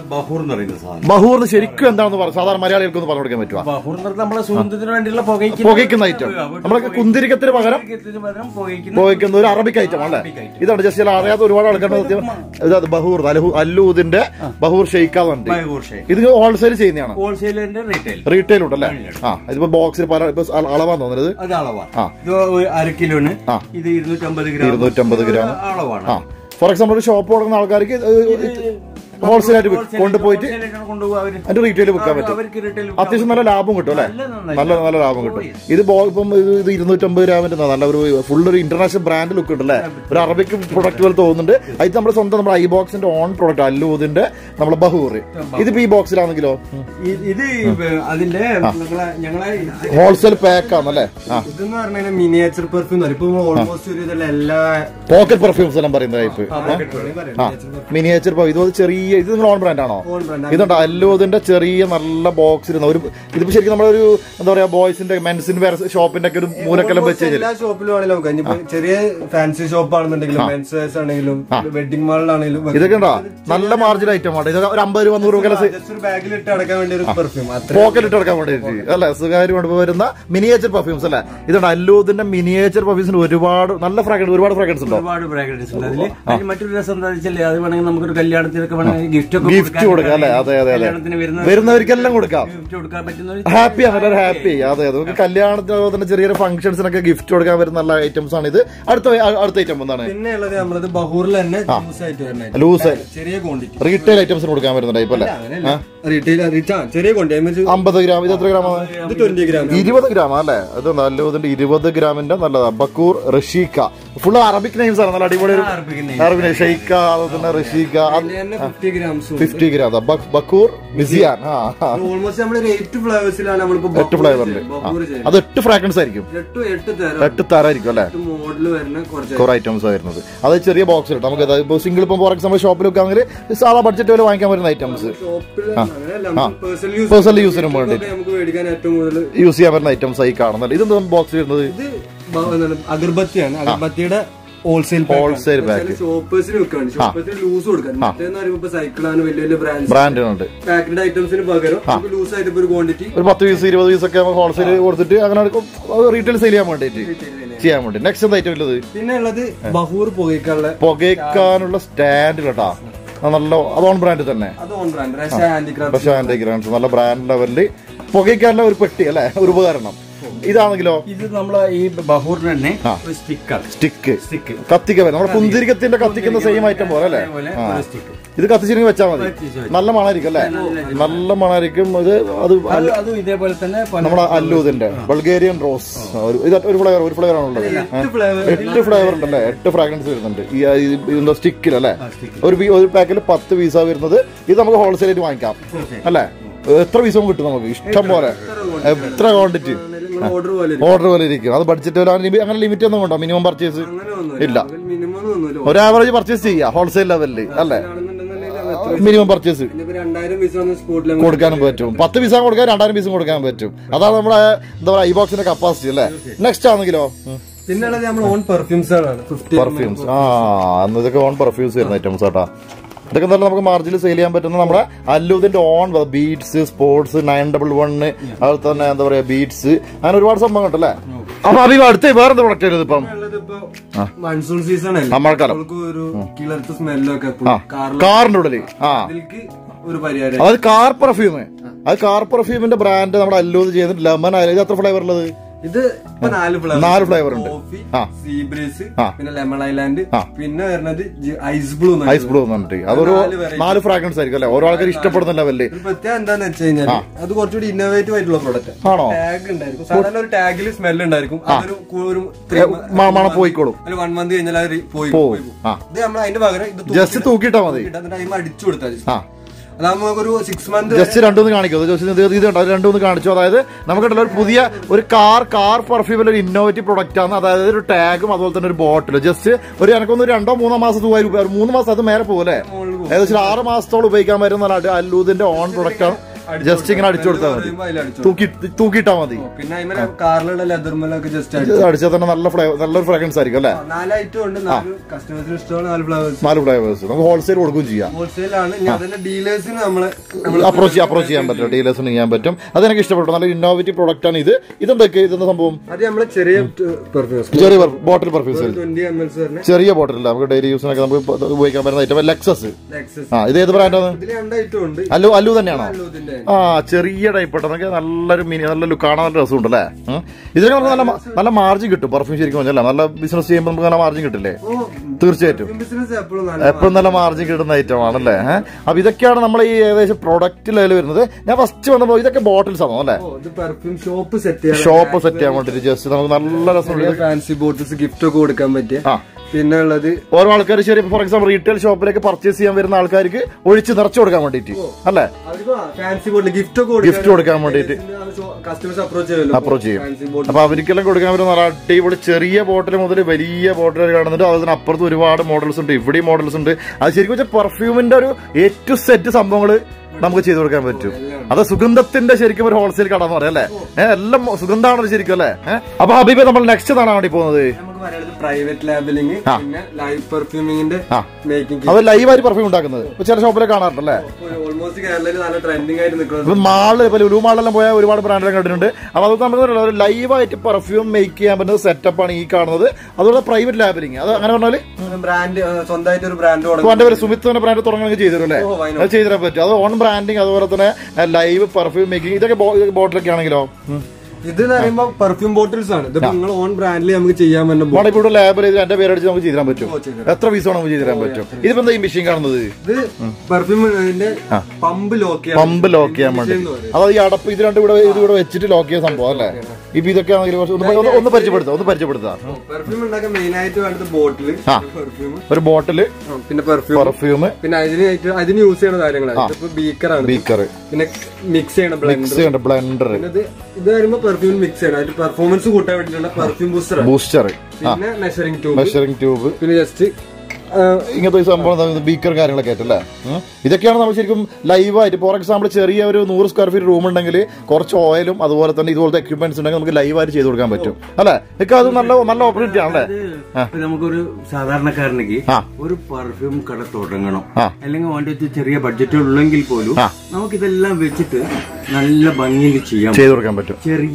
ബഹൂറിന് ശരിക്കും എന്താണെന്ന് പറഞ്ഞു സാധാരണ മലയാളികൾക്ക് ഒന്ന് പറഞ്ഞു കൊടുക്കാൻ പറ്റുമോ? പുകയ്ക്കുന്ന ഐറ്റം, നമ്മളൊക്കെ കുന്തിരിക്കത്തിന് പകരം പുകയ്ക്കുന്ന ഒരു അറബിക് ഐറ്റം അല്ലേ? ഇതാണ് ജസ്റ്റ് അറിയാത്ത ഒരുപാട് ആൾക്കാരുടെ ബഹൂർ, അല്ലൂദിന്റെ ബഹൂർ ഷെയ്ക്കാന്നുണ്ട്. ഇത് ഹോൾസെയിൽ ചെയ്യുന്നതാണ്, റീറ്റെയിൽ ഉണ്ടല്ലേ? ഇതിപ്പോ ബോക്സിൽ പല അളവാന്ന് തോന്നുന്നത്. അര കിലോന് 250 ഗ്രാം അളവാണ്. ഫോർ എക്സാമ്പിൾ ഒരു ഷോപ്പ് തുടങ്ങുന്ന ആൾക്കാർക്ക് ഹോൾസെയിലായിട്ട് കൊണ്ടുപോയിട്ട് അതിന്റെ റീറ്റെയിൽ വിൽക്കാൻ പറ്റും. അത്യാവശ്യം നല്ല ലാഭം കിട്ടും അല്ലെ? നല്ല ലാഭം കിട്ടും. ഇത് ഇപ്പം ഇത് 250 ഗ്രാമിന്റെ നല്ല ഒരു ഫുൾ ഒരു ഇന്റർനാഷണൽ ബ്രാൻഡ് ലുക്ക് ഉണ്ട് അല്ലെ? ഒരു അറബിക് പ്രൊഡക്റ്റ് പോലെ തോന്നുന്നുണ്ട്. അത് നമ്മുടെ സ്വന്തം നമ്മുടെ ഐബോക്സിന്റെ ഓൺ പ്രൊഡക്റ്റ് അല്ലൂദിന്റെ നമ്മളെ ബഹൂർ. ഇതിപ്പോ ഈ ബോക്സിലാണെങ്കിലോ ഇത് അതിന്റെ ഹോൾസെയിൽ പാക്ക് ആണല്ലേ? ഇതെന്ന് പറഞ്ഞാൽ മിനിയേച്ചർ പെർഫ്യൂം ഇപ്പൊ ഓൾമോസ്റ്റ് ഒരു എല്ലാ പോക്കറ്റ് പെർഫ്യൂംസ് എല്ലാം പറയുന്ന ടൈപ്പ് മിനിയേച്ചർ. ഇത് ചെറിയ ഇത് നിങ്ങൾ ഓൺ ബ്രാൻഡ് ആണോ? ഇതുണ്ട് അല്ലൂദിന്റെ ചെറിയ നല്ല ബോക്സിൽ ഒരു ഇതിപ്പോ ശരിക്കും നമ്മളൊരു എന്താ പറയാ ബോയ്സിന്റെ മെൻസിന്റെ വേറെ ഷോപ്പിന്റെ ഒക്കെ ഒരു മൂലക്കെല്ലാം വെച്ച് എല്ലാ ഷോപ്പിലും ആണെങ്കിലും ചെറിയ ഫാൻസി ഷോപ്പ് ആണെന്നുണ്ടെങ്കിലും മെൻസ് വെയർസ് ആണെങ്കിലും വെഡിങ് മാളിലാണെങ്കിലും ഇതൊക്കെ ഉണ്ടോ നല്ല മാർജിൻ ഐറ്റം ആണ്. ഇത് ഒരു 50 രൂപ 100 രൂപ ബാഗിലിട്ട് അടക്കാൻ വേണ്ടി ഒരു പെർഫ്യൂം പോക്കറ്റിട്ട് അടക്കാൻ വേണ്ടിയിട്ട് അല്ലെ? സുഖമായിട്ട് കൊണ്ടുപോയിരുന്ന മിനിയേച്ചർ പെർഫ്യൂംസ് അല്ലെ? ഇതുണ്ട് അല്ലൂദിന്റെ മിനിയേച്ചർ പെർഫ്യൂംസിന് ഒരുപാട് നല്ല ഫ്രാഗ്രൻസ് ഒരുപാട് ഫ്രാഗ്രൻസ് ഉണ്ടോ? ഒരുപാട് ഫ്രാഗ്രൻസ് ഉണ്ട് അതിൽ. മറ്റൊരു രസം എന്താ വെച്ചാൽ അത് വേണമെങ്കിൽ നമുക്കൊരു കല്യാണത്തിനൊക്കെ വേണമെങ്കിൽ ഗിഫ്റ്റ് കൊടുക്കാം അല്ലെ? അതെ അതെ അതെ, വരുന്നവർക്കെല്ലാം കൊടുക്കാം. ഹാപ്പിയാണ് എല്ലാവരും ഹാപ്പി. അതെ അതെ, നമുക്ക് കല്യാണത്തിന് അതുപോലെ തന്നെ ചെറിയ ഫംഗ്ഷൻസിനൊക്കെ ഗിഫ്റ്റ് കൊടുക്കാൻ വരുന്ന നല്ല ഐറ്റംസ് ആണ് ഇത്. അടുത്ത ഐറ്റം എന്താണ്? പിന്നെ ഉള്ളത് നമ്മളത് ബഹൂറിൽ തന്നെ ലൂസ് ചെറിയ ക്വാണ്ടിറ്റി റീറ്റെയിൽ ഐറ്റംസിന് കൊടുക്കാൻ വരുന്ന ടൈപ്പ് അല്ലേ? ചെറിയ ക്വാണ്ടിറ്റി 50 ഗ്രാം. ഇത് എത്ര ഗ്രാമാണ്? 20 ഗ്രാം. 20 ഗ്രാം അല്ലേ? അത് നല്ല 20 ഗ്രാമിന്റെ നല്ലതാ. ബക്കൂർ, റഷീക്ക, ഫുള്ള് അറബിക് നെയിംസ് ആണ്. നല്ല അടിപൊളി അറബിക് ഷെയ്ക്ക, അതുപോലെ തന്നെ റഷീക്ക. 50 ഗ്രാം ബക്കൂർ മിസിയാൻ. ഓൾമോസ്റ്റ് നമ്മൾ 8 ഫ്ലേവേഴ്സിലാണ് 8 ഫ്ലേവറിൽ. അത് 8 ഫ്രാഗ്രൻസ് ആയിരിക്കും. 8 തരായിരിക്കും അല്ലെ? മോഡല് വരുന്ന കുറെ ഐറ്റംസ് വരുന്നത്. അത് ചെറിയ ബോക്സ് ഇട്ട് നമുക്ക് ഇപ്പൊ സിംഗിൾ ഇപ്പം ഫോർ എക്സാമ്പിൾ ഷോപ്പിലൊക്കെ ആണെങ്കിൽ സാധാ ബഡ്ജറ്റ് പോലെ വാങ്ങിക്കാൻ പറ്റുന്ന ഐറ്റംസ് പേഴ്സണൽ യൂസിനും വേണ്ടി യൂസ് ചെയ്യാൻ പറ്റുന്ന ഐറ്റംസ് ആയി കാണുന്നത്. ഇതെന്താ ബോക്സ് വരുന്നത്? അഗർബത്തിയാണ്. അഗർബത്തിയുടെ ഹോൾസെയിൽ പാക്ക് ഷോപ്പേഴ്സിന് വെക്കാണ്. ഷോപ്പേഴ്സിന് ലൂസ് കൊടുക്കാൻ. മറ്റേന്ന് പറയുമ്പോൾ സൈക്കിളാണ് വലിയ വലിയ ബ്രാൻഡുണ്ട്. പാക്കഡ് ഐറ്റംസിന് പകരം ലൂസ് ആയിട്ട് ഒരു ക്വാണ്ടിറ്റി ഒരു 10 പീസ് 20 പീസ് ഒക്കെ ഹോൾസെയിൽ കൊടുത്തിട്ട് അങ്ങനെ റീറ്റെയിൽ സെയിൽ ചെയ്യാൻ വേണ്ടിട്ട് ചെയ്യാൻ വേണ്ടി. നെക്സ്റ്റ് ഐറ്റം ഉള്ളത് പിന്നെ ഉള്ളത് ബഹൂർ പുകയ്ക്കാനുള്ള സ്റ്റാൻഡ് കേട്ടാ. നല്ല അത് ഓൺ ബ്രാൻഡ് തന്നെ. നല്ല ബ്രാൻഡ് ലെവലില് പുകയ്ക്കാനുള്ള ഒരു പെട്ടി അല്ലെ? ഒരു ഉപകരണം. ഇതാണെങ്കിലോ ഇത് നമ്മളെ ഈ ബഹൂറിന് തന്നെ സ്റ്റിക്ക് കത്തിക്ക വരും. നമ്മുടെ കുന്തിരിക്കത്തിന്റെ കത്തിക്കുന്ന സെയിം ഐറ്റം പോലെ അല്ലെ? ഇത് കത്തിച്ചിരുന്ന് വെച്ചാൽ മതി. നല്ല മണായിരിക്കും അല്ലെ? നല്ല മണായിരിക്കും. ഇത് അത് ഇതേപോലെ തന്നെ നമ്മുടെ അല്ലൂദിന്റെ ബൾഗേറിയൻ റോസ് ഒരു ഫ്ലേവർ ആണുള്ളത്. 8 ഫ്ലേവർ ഉണ്ടല്ലേ? 8 ഫ്രാഗ്രൻസ് വരുന്നുണ്ട് ഇതിന്റെ സ്റ്റിക്കിൽ അല്ലെ? ഒരു പാക്കിൽ 10 പീസാ വരുന്നത്. ഇത് നമുക്ക് ഹോൾസെയിലായിട്ട് വാങ്ങിക്കാം അല്ലെ? എത്ര പീസും കിട്ടും നമുക്ക് ഇഷ്ടം പോലെ. എത്ര ക്വാണ്ടിറ്റി ഓർഡർ പോലെ ഇരിക്കും. അത് ബഡ്ജറ്റ് അങ്ങനെ ലിമിറ്റ് ഒന്നും ഉണ്ടോ? മിനിമം പർച്ചേസ് ഇല്ല. ഒരു ആവറേജ് പർച്ചേസ് ചെയ്യാം ഹോൾസെയിൽ ലെവലില് അല്ലെ? മിനിമം പർച്ചേസ് കൊടുക്കാനും പറ്റും. 10 പീസാണ് കൊടുക്കാൻ 2000 പീസും കൊടുക്കാൻ പറ്റും. അതാണ് നമ്മുടെ എന്താ പറയാ ഐബോക്സിന്റെ കപ്പാസിറ്റി അല്ലെ? നെക്സ്റ്റ് ആണെങ്കിലോ പെർഫ്യൂംസ്. ഇതൊക്കെ ഓൺ പെർഫ്യൂംസ് വരുന്ന ഐറ്റംസ് ആട്ടാ. ഇതൊക്കെ നല്ല നമുക്ക് മാർജിനിൽ സെയിൽ ചെയ്യാൻ പറ്റുന്ന നമ്മുടെ അല്ലൂദിന്റെ ഓൺ ബീഡ്സ്, സ്പോർട്സ് 911, അതുപോലെ തന്നെ എന്താ പറയാ ബീഡ്സ്, അങ്ങനെ ഒരുപാട് സംഭവം ഉണ്ടല്ലേ? അപ്പൊ അത് അടുത്ത വേറെ എന്താ പ്രൊഡക്റ്റ് വരുന്നത്? ഇപ്പം മൺസൂൺ സീസൺ മഴക്കാലം കാറിന്റെ ഉള്ളില് അതായത് കാർ പെർഫ്യൂം. അത് കാർ പെർഫ്യൂമിന്റെ ബ്രാൻഡ് നമ്മുടെ അല്ലൂദ് ചെയ്തിട്ട് ലെമൺ ആയാലും. ഇത് എത്ര ഫ്ലേവർ ഉള്ളത്? ഇത് 4 ഫ്ലേവർ ഉണ്ട്. സീബ്രീസ്, പിന്നെ ലെമൺ ഐലാൻഡ്, പിന്നെ വരുന്നത് ഐസ് ബ്ലൂ എന്നിട്ട് അതൊരു 4 ഫ്രാഗ്രൻസ് ആയിരിക്കും അല്ലെ? ഓരോ ആൾക്കാർ ഇഷ്ടപ്പെടുന്ന ലെവലില്. പ്രത്യേകം എന്താന്ന് വെച്ച് കഴിഞ്ഞാൽ അത് കുറച്ചുകൂടി ഇന്നോവേറ്റീവ് ആയിട്ടുള്ള പ്രോഡക്റ്റ് ആണോ? ടാഗ് ഉണ്ടായിരിക്കും. സാധാരണ ഒരു ടാഗിൽ സ്മെൽ ഉണ്ടായിരിക്കും. അതൊരു മണം പോയിക്കോളും. 1 മന്ത് കഴിഞ്ഞാൽ പോയി. ഇത് നമ്മൾ അതിന്റെ പകരം ജസ്റ്റ് തൂക്കിയിട്ടാ മതി. അടിച്ചു കൊടുത്താൽ ഒരു 6 മന്ത് ജസ്റ്റ് രണ്ടൊന്ന് കാണിക്കും. ഇത് രണ്ടൊന്ന് കാണിച്ചു. അതായത് നമുക്കുള്ള ഒരു പുതിയ ഒരു കാർ പെർഫ്യൂമിൽ ഒരു ഇന്നോവേറ്റീവ് പ്രൊഡക്റ്റ് ആണ്. അതായത് ഒരു ടാഗും അതുപോലെ തന്നെ ഒരു ബോട്ടിൽ. ജസ്റ്റ് ഒരു എനിക്കൊന്ന് 2-3 മാസം 3 മാസം അത് മേലെ പോലെ ഏകദേശം 6 മാസത്തോളം ഉപയോഗിക്കാൻ പറ്റുന്ന അല്ലൂദിന്റെ ഓൺ പ്രൊഡക്റ്റ് ആണ്. ജസ്റ്റ് ഇങ്ങനെ അടിച്ചു കൊടുത്താൽ മതി. തൂക്കിയിട്ടാ മതി. പിന്നെ കാറിലുള്ള ലെതർമലൊക്കെ ജസ്റ്റ് അടിച്ചാൽ തന്നെ നല്ലൊരു ഫ്രാഗ്രൻസ് ആയിരിക്കും അല്ലെ? 4 ഐറ്റം ഉണ്ട്. കസ്റ്റമേഴ്സിന് ഇഷ്ടമുള്ള 4 ഫ്ലേവേഴ്സ് നമുക്ക് ഹോൾസെയിൽ കൊടുക്കുകയും ചെയ്യാം. ഹോൾസെയിലാണ് ഡീലേഴ്സിന് നമ്മള് അപ്രോച്ച് ചെയ്യാൻ പറ്റും. ഡീലേഴ്സിന് ചെയ്യാൻ പറ്റും. അത് എനിക്ക് ഇഷ്ടപ്പെട്ടു. നല്ല ഇന്നോവേറ്റീവ് പ്രൊഡക്റ്റ് ആണ് ഇത്. ഇതെന്തൊക്കെ ഇതെന്താ സംഭവം? അത് നമ്മള് ചെറിയ ബോട്ടിൽ പെർഫ്യൂംസ്, ചെറിയ ബോട്ടിൽ നമുക്ക് ഡെയിലി യൂസിനൊക്കെ നമുക്ക് ഉപയോഗിക്കാൻ പറ്റുന്ന ഐറ്റം ലെക്സസ്. ഇത് ഏത് ബ്രാൻഡാണ്? ഇതിൽ 2 ഐറ്റം ഉണ്ട്. അല്ലു തന്നെയാണോ? ചെറിയ ടൈപ്പ് ഇട്ടതൊക്കെ നല്ലൊരു നല്ല കാണാൻ നല്ല രസമുണ്ട് അല്ലേ? ഇതിനൊക്കെ നമുക്ക് നല്ല മാർജിൻ കിട്ടും. പെർഫ്യൂം ശരിക്കും പറഞ്ഞാൽ നല്ല ബിസിനസ് ചെയ്യുമ്പോൾ നമുക്ക് നല്ല മാർജിൻ കിട്ടില്ലേ? തീർച്ചയായിട്ടും എപ്പോഴും നല്ല മാർജിൻ കിട്ടുന്ന ഐറ്റം ആണല്ലേ. അപ്പൊ ഇതൊക്കെയാണ് നമ്മൾ ഈ ഏകദേശം പ്രൊഡക്റ്റ് ലെവൽ വരുന്നത്. ഞാൻ ഫസ്റ്റ് വന്നപ്പോൾ ഇതൊക്കെ ബോട്ടിൽസ് ആണോ അല്ലേ? ഷോപ്പ് സെറ്റ് ചെയ്യാൻ വേണ്ടിട്ട് ജസ്റ്റ് നമുക്ക് നല്ല രസമുണ്ട്. ഫാൻസി ബോട്ടിൽസ് ഗിഫ്റ്റ് ഒക്കെ കൊടുക്കാൻ പറ്റിയ. പിന്നെ ഉള്ളത് ഓരോ ആൾക്കാർ ശരി ഫോർ എക്സാമ്പിൾ റീറ്റെയിൽ ഷോപ്പിലേക്ക് പർച്ചേസ് ചെയ്യാൻ വരുന്ന ആൾക്കാർക്ക് ഒഴിച്ച് നിറച്ചു കൊടുക്കാൻ വേണ്ടിട്ട് അല്ലേ? ഫാൻസി ബോട്ടിൽ ഗിഫ്റ്റ് കൊടുക്കാൻ വേണ്ടിട്ട് കസ്റ്റമേഴ്സ് അപ്രോച്ച് ചെയ്യും. അപ്പൊ അവർക്കെല്ലാം കൊടുക്കാൻ പറ്റുന്ന നല്ല അടിപൊളി ചെറിയ ബോട്ടിൽ മുതൽ വലിയ ബോട്ടിൽ കാണുന്നുണ്ട്. അതുപോലെ അപ്പുറത്ത് ഒരുപാട് മോഡൽസ് ഉണ്ട്, ഇവിടെയും മോഡൽസ് ഉണ്ട്. അത് ശരിക്കും വെച്ചാൽ പെർഫ്യൂമിന്റെ ഒരു A to Z സംഭവങ്ങള് നമുക്ക് ചെയ്തു കൊടുക്കാൻ പറ്റും. അത് സുഗന്ധത്തിന്റെ ശരിക്കും ഒരു ഹോൾസെയിൽ കട എന്ന് പറയാം അല്ലേ? എല്ലാം സുഗന്ധമാണല്ലോ ശരിക്കും അല്ലേ? അപ്പൊ ഹബീബെ നമ്മൾ നെക്സ്റ്റ് കാണാൻ വേണ്ടി പോകുന്നത് പ്രൈവറ്റ് ലാബലിംഗ്, പിന്നെ ലൈവ് പെർഫ്യൂമിങ്ങിന്റെ മേക്കിംഗ്. അത് ലൈവായിട്ട് പെർഫ്യൂം ഉണ്ടാക്കുന്നത് ചില ഷോപ്പിലൊക്കെ കാണാറുണ്ടല്ലേ? ഓൾമോസ്റ്റ് കേരളത്തിൽ നല്ല ട്രെൻഡിങ് ആയിട്ട് നിൽക്കുന്നത്. മാള് ഇപ്പൊ ലുലു മാളിലെല്ലാം പോയാൽ ഒരുപാട് ബ്രാൻഡുകൾ കണ്ടിട്ടുണ്ട്. അപ്പൊ അത് നമുക്ക് ലൈവായിട്ട് പെർഫ്യൂം മേക്ക് ചെയ്യാൻ പറ്റുന്ന സെറ്റപ്പാണ് ഈ കാണുന്നത്. അതുപോലെ പ്രൈവറ്റ് ലാബലിംഗ് അത് അങ്ങനെ പറഞ്ഞാല് ബ്രാൻഡ് സ്വന്തമായിട്ട് ഒരു ബ്രാൻഡ് എന്റെ പേര് സുമിത്ത് തന്നെ ബ്രാൻഡ് തുടങ്ങണമെങ്കിൽ ചെയ്തു തരും അല്ലേ? അത് ചെയ്തു തരാൻ പറ്റും. അത് ഓൺ ബ്രാൻഡിങ് അതുപോലെ തന്നെ ലൈവ് പെർഫ്യൂം മേക്കിംഗ് ഇതൊക്കെ ബോട്ടിലൊക്കെ ആണെങ്കിലോ ഇത് പറയുമ്പോ പെർഫ്യൂം ബോട്ടിൽസ് ആണ്. ഇത് നിങ്ങൾ ഓൺ ബ്രാൻഡിൽ നമുക്ക് ചെയ്യാൻ പറ്റും. ലാബ് ചെയ്ത് എന്റെ പേരടിച്ച് നമുക്ക് ചെയ്തു തരാൻ പറ്റും. എത്ര പീസ് നമുക്ക് ചെയ്തു തരാൻ പറ്റും. ഇതിപ്പോ എന്താ ഈ മെഷീൻ കാണുന്നത്? ഇത് പെർഫ്യൂമിന്റെ പമ്പ് ലോക്ക് ചെയ്യാൻ വേണ്ടി. അതായത് ഈ അടപ്പ് ഇത് രണ്ടും ഇവിടെ വെച്ചിട്ട് ലോക്ക് ചെയ്യാൻ സംഭവം അല്ലേ? ഇപ്പൊ ഇതൊക്കെ ഒന്ന് പരിചയപ്പെടുത്താം. പെർഫ്യൂം ഉണ്ടാക്കാൻ മെയിൻ ആയിട്ട് വേണ്ടത് ബോട്ടിൽ, ഒരു ബോട്ടില്, പിന്നെ പെർഫ്യൂം, പിന്നെ അതിന് യൂസ് ചെയ്യുന്ന കാര്യങ്ങളാണ്. ബീക്കർ, പിന്നെ മിക്സ് ചെയ്യണ ബ്ലെൻഡർ. ഇത് വരുമ്പോ പെർഫ്യൂം മിക്സ് ചെയ്യണം. അതിന്റെ പെർഫോമൻസ് കൂട്ടാൻ വേണ്ടിയിട്ടുള്ള പെർഫ്യൂം ബൂസ്റ്റർ, പിന്നെ മെഷറിംഗ് ട്യൂബ്, പിന്നെ ജസ്റ്റ് ഇങ്ങനത്തെ സംഭവം ബീക്കർ കാര്യങ്ങളൊക്കെ ആയിട്ടല്ലേ? ഇതൊക്കെയാണ് നമ്മൾ ശരിക്കും ലൈവായിട്ട് ഫോർ എക്സാമ്പിൾ ചെറിയ ഒരു 100 സ്ക്വയർ ഫീറ്റ് റൂം ഉണ്ടെങ്കിൽ കുറച്ച് ഓയിലും അതുപോലെ തന്നെ ഇതുപോലത്തെ എക്യുപ്മെന്റ്സ് ഉണ്ടെങ്കിൽ നമുക്ക് ലൈവായിട്ട് ചെയ്ത് കൊടുക്കാൻ പറ്റും അല്ലെ? ഇതൊക്കെ അത് നല്ല ഓപ്പർച്യൂണിറ്റി ആണല്ലേ? നമുക്കൊരു സാധാരണക്കാരനെങ്കിൽ ഒരു പെർഫ്യൂം കട തുടങ്ങണം, അല്ലെങ്കിൽ വേണ്ടി ചെറിയ ബഡ്ജറ്റ് ഉള്ളെങ്കിൽ പോലും നമുക്കിതെല്ലാം വെച്ചിട്ട് നല്ല ഭംഗിയിൽ ചെയ്ത് കൊടുക്കാൻ പറ്റും.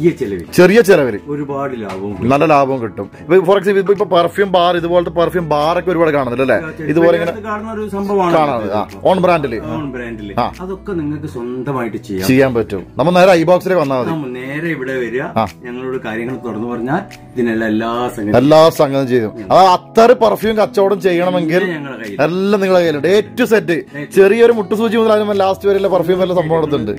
ചെറിയ ചെലവിൽ ഒരുപാട് നല്ല ലാഭം കിട്ടും. ഫോർ എക്സാമ്പിൾ ഇപ്പൊ പെർഫ്യൂം ബാർ, ഇതുപോലത്തെ പെർഫ്യൂം ബാറൊക്കെ ഒരുപാട് കാണുന്നില്ല അല്ലേ? ഇതുപോലെ ഇങ്ങനെ ഒരു സംഭവമാണ് ഓൺ ബ്രാൻഡില്. അതൊക്കെ നിങ്ങൾക്ക് സ്വന്തമായിട്ട് ചെയ്യാൻ പറ്റും. നമ്മൾ നേരെ ഐബോക്സിലേക്ക് വന്നാൽ മതി. നേരെ ഇവിടെ വരിക, ഞങ്ങളോട് കാര്യങ്ങൾ തുറന്നു പറഞ്ഞാൽ ഇതിനെല്ലാം എല്ലാ സംഗതിയും ചെയ്തു. അത് അത്ര പെർഫ്യൂം കച്ചവടം ചെയ്യണമെങ്കിൽ എല്ലാം നിങ്ങളുടെ കയ്യിലുണ്ട്. A to Z ചെറിയൊരു മുട്ടുസൂചി മുതൽ ലാസ്റ്റ് വരെയുള്ള പെർഫ്യൂം എല്ലാം സംഭവം എടുത്തുണ്ട്.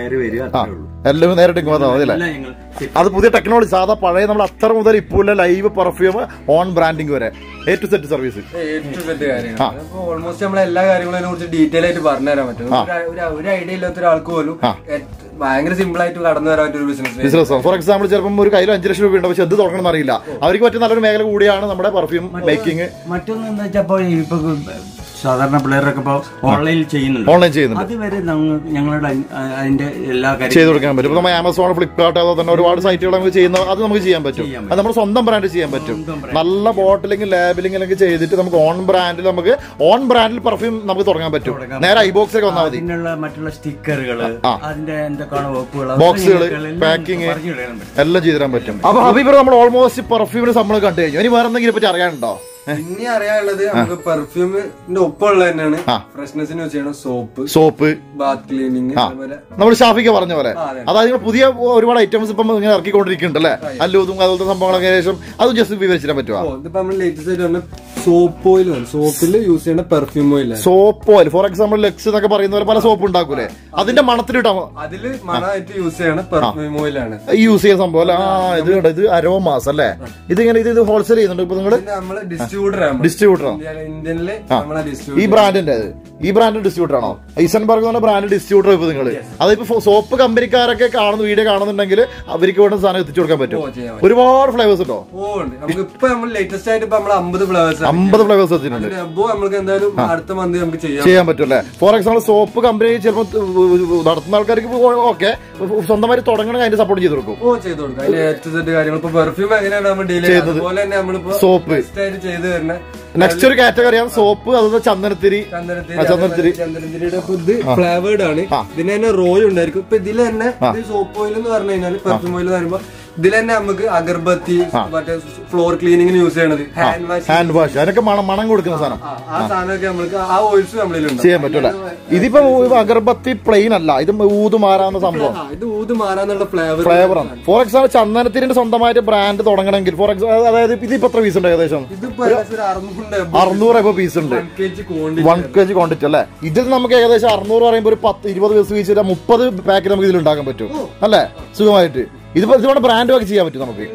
എല്ലാം നേരിട്ട് മതിയല്ലേ? അത് പുതിയ ടെക്നോളജി. സാധാ പഴയ നമ്മൾ അത്ര മുതൽ ഇപ്പോൾ ലൈവ് പെർഫ്യൂം ഓൺ ബ്രാൻഡിങ് വരെ A to Z service. Almost നമ്മളെ എല്ലാ കാര്യങ്ങളെ കുറിച്ച് ഡീറ്റെയിൽ ആയിട്ട് പറഞ്ഞു തരാൻ പറ്റും. ഒരു ഐഡിയ ഇല്ലാത്ത ഒരാൾക്ക് പോലും ഭയങ്കര സിമ്പിൾ ആയിട്ട് കടന്നു വരാൻ പറ്റും ഒരു ബിസിനസ്. ഫോർ എക്സാമ്പിൾ ചിലപ്പോൾ ഒരു കയ്യിൽ 5 ലക്ഷം രൂപ ഉണ്ട്, പക്ഷെ എന്ത് തുടങ്ങണം അറിയില്ല. അവർക്ക് പറ്റിയ നല്ലൊരു മേഖല കൂടിയാണ് നമ്മുടെ പെർഫ്യൂം മേക്കിംഗ്. മറ്റൊന്ന് വെച്ചപ്പോ ഇപ്പൊ സാധാരണ പിള്ളേരൊക്കെ ഓൺലൈനിൽ ചെയ്യുന്നുണ്ട്. അതുവരെ ഞങ്ങളുടെ അതിന്റെ എല്ലാ കാര്യവും ചെയ്ത് കൊടുക്കാൻ പറ്റും. നമ്മൾ ആമസോൺ, ഫ്ലിപ്കാർട്ട്, അതോ തന്നെ ഒരുപാട് സൈറ്റുകൾ നമുക്ക് ചെയ്യുന്ന അത് നമുക്ക് ചെയ്യാൻ പറ്റും. അത് നമ്മുടെ സ്വന്തം ബ്രാൻഡ് ചെയ്യാൻ പറ്റും. നല്ല ബോട്ടിലിംഗ് ലാബിലിംഗ് ഒക്കെ ചെയ്തിട്ട് നമുക്ക് ഓൺ ബ്രാൻഡിൽ പെർഫ്യൂം നമുക്ക് തുടങ്ങാൻ പറ്റും. നേരെ ഐബോക്സിലേക്ക് വന്നാൽ മതി. മറ്റുള്ള സ്റ്റിക്കറുകൾ, അതിന്റെ എന്തൊക്കെയാണ് ബോക്സുകൾ, പാക്കിങ് എല്ലാം ചെയ്തു തരാൻ പറ്റും. അപ്പൊ ഹബീബ് നമ്മൾ ഓൾമോസ്റ്റ് പെർഫ്യൂമിന് നമ്മൾ കണ്ടു കഴിഞ്ഞു. ഇനി വേറെ എന്തെങ്കിലും പറ്റി അറിയാനുണ്ടോ? ഇനി അറിയാനുള്ളത് നമുക്ക് പെർഫ്യൂമിന്റെ ഒപ്പമുള്ള തന്നെയാണ് ഫ്രഷ്നെസിന് യൂസ് ചെയ്യണം സോപ്പ്, ബാത്ത് ക്ലീനിങ്. നമ്മൾ ഷാഫിക്ക പറഞ്ഞ പോലെ അതായത് പുതിയ ഒരുപാട് ഐറ്റംസ് ഇപ്പം ഇങ്ങനെ ഇറക്കിക്കൊണ്ടിരിക്കുന്നുണ്ട് അല്ലേ? അല്ലൂതും അതുപോലത്തെ സംഭവങ്ങളൊക്കെ ശേഷം അത് ജസ്റ്റ് വിവരിച്ചിടാൻ പറ്റുമോ? ഇതിപ്പോ നമ്മൾ ലേറ്റസ്റ്റ് ആയിട്ട് പറഞ്ഞ സോപ്പ് ഓയിൽ, സോപ്പിൽ യൂസ് ചെയ്യുന്ന perfume oil. Soap oil for example Lux എന്നൊക്കെ പറയുന്ന പോലെ പല സോപ്പ് ഉണ്ടാക്കൂലേ? അതിന്റെ മണത്തിലിട്ടാ അതില് മണമായിട്ട് യൂസ് ചെയ്യണ പെർഫ്യൂം ഓയിലാണ് യൂസ് ചെയ്യുന്ന സംഭവം അല്ലേ? ഇത് അരോമാസ് അല്ലേ? ഇത് ഹോൾസെയിൽ ചെയ്യുന്നുണ്ട് ഇപ്പൊ നിങ്ങൾ? ഡിസ്ട്രിബ്യൂട്ടർ ഈ ബ്രാൻഡിന്റെ ഡിസ്ട്രിബ്യൂട്ടർ ആണോ? ഐസൻബർഗ് എന്ന ബ്രാൻഡ് ഡിസ്ട്രിബ്യൂട്ടർ ഇപ്പൊ നിങ്ങൾ അതിപ്പോ സോപ്പ് കമ്പനിക്കാരൊക്കെ കാണുന്ന വീഡിയോ കാണുന്നുണ്ടെങ്കിൽ അവർക്ക് വേണ്ട സാധനം എത്തിച്ചു കൊടുക്കാൻ പറ്റും. ഒരുപാട് ഫ്ലേവേഴ്സ് ഉണ്ടോ? ലേറ്റസ്റ്റ് ആയിട്ട് 50 ഫ്ലേവേഴ്സ് എത്തിയിട്ടുണ്ട്. നമുക്ക് എന്തായാലും അടുത്ത മന്ത് നമുക്ക് ചെയ്യാൻ പറ്റും അല്ലേ? ഫോർ എക്സാമ്പിൾ സോപ്പ് കമ്പനി ചിലപ്പോൾ നടത്തുന്ന ആൾക്കാർക്ക് ഓക്കെ സ്വന്തമായി തുടങ്ങണമെങ്കിൽ അതിന്റെ സപ്പോർട്ട് ചെയ്ത് കൊടുക്കും. പെർഫ്യൂം എങ്ങനെയാണ് നമ്മൾ ഡീൽ ചെയ്യുന്നത്? സോപ്പ് ചെയ്ത് തരുന്നത്. നെക്സ്റ്റ് ഒരു കാറ്റഗറിയാണ് സോപ്പ്, അതുപോലെ ചന്ദനത്തിരി. ചന്ദനത്തിരിയുടെ ഇത് ഫ്ലേവേർഡ് ആണ്. ഇതിന് തന്നെ റോയ് ഉണ്ടായിരിക്കും. ഇപ്പൊ ഇതിൽ തന്നെ സോപ്പ് ഓയിൽ എന്ന് പറഞ്ഞു കഴിഞ്ഞാൽ പെർഫ്യൂം ഓയിൽ എന്ന് പറയുമ്പോൾ ഇതിൽ തന്നെ നമുക്ക് അഗർബത്തി മറ്റേ ഫ്ലോർ ക്ലീനിങ്ങിന് യൂസ് ചെയ്യണത് ഹാൻഡ് വാഷ് അതിനൊക്കെ മണം കൊടുക്കുന്ന സാധനം ആ സാധനമൊക്കെ നമുക്ക് ആ ഓയിൽസ് നമ്മളിലുണ്ട് ചെയ്യാൻ പറ്റൂല. ഇതിപ്പോ അഗർബത്തി പ്ലെയിൻ അല്ല, ഇത് ഊത് മാറാവുന്ന സംഭവം. ഇത് ഊത് മാറാന്നുള്ള ഫ്ലേവറാണ്. ഫോർ എക്സാമ്പിൾ ചന്ദനത്തിന്റെ സ്വന്തമായിട്ട് ബ്രാൻഡ് തുടങ്ങണമെങ്കിൽ ഫോർ എക്സാമ്പിൾ അതായത് ഇതിപ്പോ എത്ര പീസ് ഉണ്ട്? ഏകദേശം 600 പീസ് ഉണ്ട്, 1 kg ക്വാണ്ടിറ്റി അല്ലേ. ഇതിൽ നമുക്ക് ഏകദേശം 600 പറയുമ്പോൾ ഒരു 10-20 പീസ് വീഴ്ച 30 പാക്കറ്റ് നമുക്ക് ഇതിൽ ഉണ്ടാക്കാൻ പറ്റും അല്ലേ, സുഖമായിട്ട്. ഇതുപോലെ ബ്രാൻഡ് ഒക്കെ ചെയ്യാൻ പറ്റും നമുക്ക്.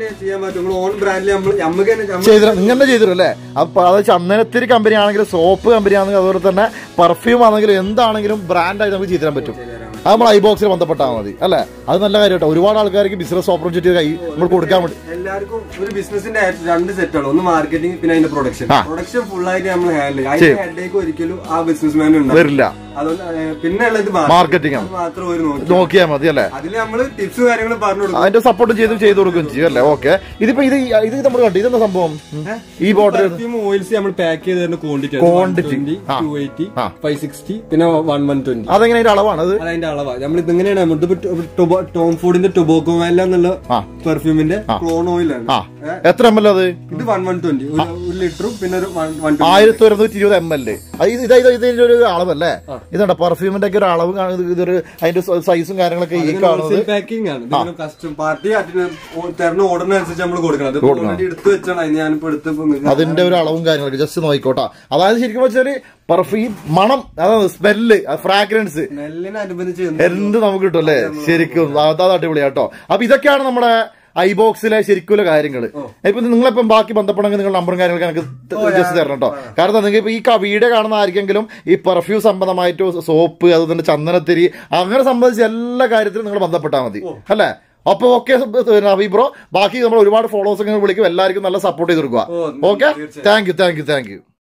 ഇങ്ങനെ ചെയ്തിരും അല്ലേ. അപ്പൊ അത് ചന്ദനത്തിരി കമ്പനി ആണെങ്കിലും സോപ്പ് കമ്പനി ആണെങ്കിലും അതുപോലെ തന്നെ പെർഫ്യൂം ആണെങ്കിലും എന്താണെങ്കിലും ബ്രാൻഡായിട്ട് നമുക്ക് ചെയ്തു തരാൻ പറ്റും. അത് നമ്മൾ ഐബോക്സിൽ ബന്ധപ്പെട്ടാൽ മതി അല്ലെ. അത് നല്ല കാര്യം കേട്ടോ. ഒരുപാട് ആൾക്കാർക്ക് ബിസിനസ് ഓപ്പർച്യൂണിറ്റി നമ്മൾ കൊടുക്കാൻ വേണ്ടി. എല്ലാവർക്കും ഒരു ബിസിനസിന്റെ 2 സെറ്റാണ്. ഒന്ന് മാർക്കറ്റിംഗ്, പിന്നെ അതിന്റെ പ്രൊഡക്ഷൻ. പ്രൊഡക്ഷൻ ഫുൾ ആയിട്ട് നമ്മൾ ഹാൻഡിൽ ചെയ്യും. ഹെഡേക്ക് ഒരിക്കലും ആ ബിസിനസ്മാൻ വരില്ല. പിന്നെ ഉള്ളത് മാർക്കറ്റിംഗ് മാത്രം നോക്കിയാൽ മതി അല്ലെ. അതിൽ നമ്മള് ടിപ്സ് കാര്യങ്ങൾ പറഞ്ഞു കൊടുക്കും, അതിന്റെ സപ്പോർട്ട് ചെയ്ത് കൊടുക്കുകയും ചെയ്യും അല്ലേ. ഓക്കെ. ഇതിപ്പോ ഇത് നമ്മൾ കണ്ടു. ഇതെന്താ സംഭവം? ഈ ബോട്ടിൽ ഓയിൽസ് നമ്മൾ പാക്ക് ചെയ്ത ക്വാണ്ടിറ്റി 280, 560, പിന്നെ 1120. അതെങ്ങനെ അതിന്റെ അളവാണ്? അതിന്റെ അളവാ നമ്മൾ ഇതിങ്ങനെയാണ്. ടോം ഫുഡിന്റെ ടൊബാക്കോ ഓയിൽ എന്നുള്ള പെർഫ്യൂമിന്റെ ക്ലോൺ ഓയിലാണ്. എത്ര ml അത്? ഇത് 1120, 1 ലിറ്ററും പിന്നെ ഒരു 1220 ml. ഇതിന്റെ ഒരു അളവല്ലേ? ഇതാണ് പെർഫ്യൂമിന്റെ ഒക്കെ ഒരു അളവ്. ഇതൊരു അതിന്റെ സൈസും കാര്യങ്ങളൊക്കെ ഈ കാണുന്നത് പാക്കിംഗ് ആണ്. കസ്റ്റം പാർട്ടി തരുന്ന ഓർഡറിനനുസരിച്ച് നമ്മൾ കൊടുക്കണം. എടുത്തു വെച്ചാണ് ഞാനിപ്പോ അതിന്റെ ഒരു അളവും കാര്യങ്ങളൊക്കെ ജസ്റ്റ് നോക്കിക്കോട്ടാ. അതായത് ശരിക്കും വെച്ചാല് പെർഫ്യൂം മണം, അതാണ് സ്മെല്ല്, ഫ്രാഗ്രൻസ് എന്ത് നമുക്ക് കിട്ടും അല്ലേ. ശരിക്കും അത് അടിപൊളിയാട്ടോ. അപ്പൊ ഇതൊക്കെയാണ് നമ്മുടെ ഐബോക്സിലെ ശരിക്കുള്ള കാര്യങ്ങൾ. ഇപ്പൊ നിങ്ങളിപ്പം ബാക്കി ബന്ധപ്പെടണമെങ്കിൽ നിങ്ങൾ നമ്പറും കാര്യങ്ങളൊക്കെ എനിക്ക് ജസ്റ്റ് തരണം കേട്ടോ. കാരണം നിങ്ങൾക്ക് ഇപ്പൊ ഈ വീഡിയോ കാണുന്ന ആർക്കെങ്കിലും ഈ പെർഫ്യൂം സംബന്ധമായിട്ട് സോപ്പ്, അതുപോലെ ചന്ദനത്തിരി അങ്ങനെ സംബന്ധിച്ച് എല്ലാ കാര്യത്തിലും നിങ്ങൾ ബന്ധപ്പെട്ടാൽ മതി അല്ലേ. അപ്പൊ ഓക്കെ നവീൻ ബ്രോ, ബാക്കി നമ്മൾ ഒരുപാട് ഫോളോവേഴ്സ് വിളിക്കും. എല്ലാവർക്കും നല്ല സപ്പോർട്ട് ചെയ്ത് കൊടുക്കുക. Okay, thank U.